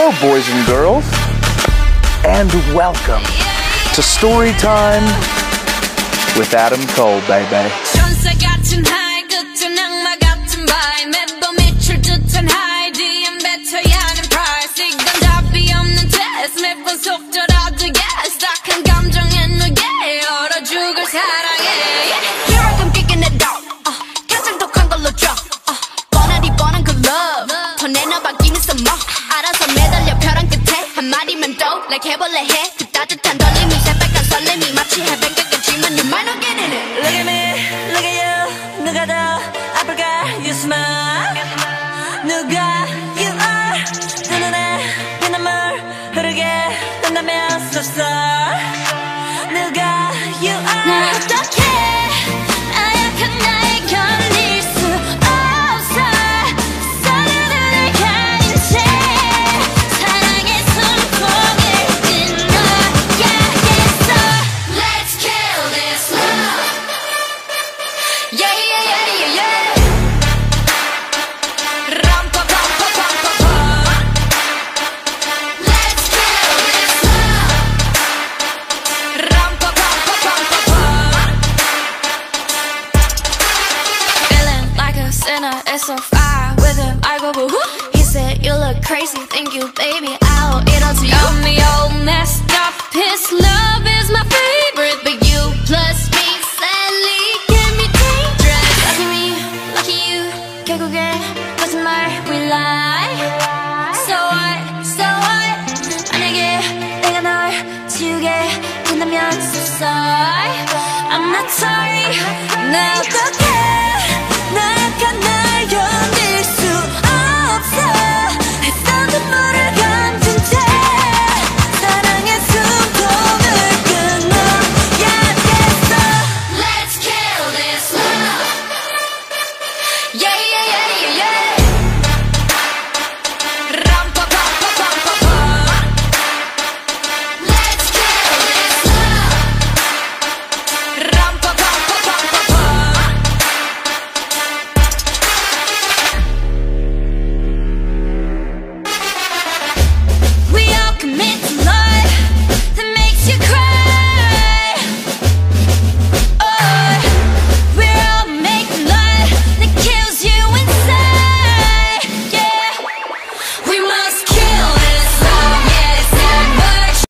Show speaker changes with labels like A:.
A: Hello, boys and girls, and welcome to Story Time with Adam Cole, baby.
B: Like 해볼래 해 그 따뜻한 떨림이 새빨간 설렘이 마치 해변가겠지만 you might not get in it. Look at me, look at you. 누가 더 아플까? You smile. 누가 you are. 두 눈에 피눈물 흐르게 된다면 so sorry. 누가 you are. 날 어떡해 나약한 나에 걸릴 수 없어. 서로를 가린 채 사랑의 숨통을 it's so far with him. I go boo. He said you look crazy. Thank you, baby. I'll eat all to you. Got me all messed up. His love is my favorite, but you plus me sadly can be dangerous. Lucky me, lucky you. 결국엔 거짓말 we lie. So what? So what? 만약에 내가 널 지우게 된다면 so sorry. I'm not sorry. 나 어떡해?